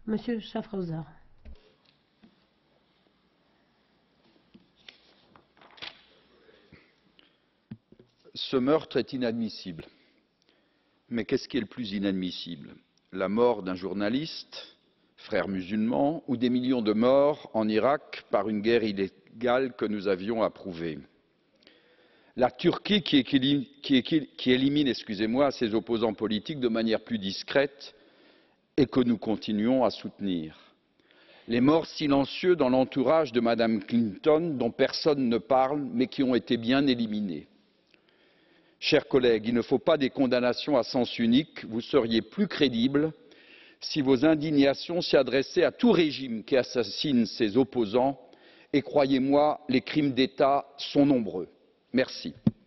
Monsieur Schaffhauser. Ce meurtre est inadmissible. Mais qu'est-ce qui est le plus inadmissible? La mort d'un journaliste, frère musulman, ou des millions de morts en Irak par une guerre illégale que nous avions approuvée? La Turquie qui élimine ses opposants politiques de manière plus discrète et que nous continuons à soutenir. Les morts silencieux dans l'entourage de Mme Clinton dont personne ne parle mais qui ont été bien éliminés. Chers collègues, il ne faut pas des condamnations à sens unique. Vous seriez plus crédibles si vos indignations s'y adressaient à tout régime qui assassine ses opposants. Et croyez-moi, les crimes d'État sont nombreux. Merci.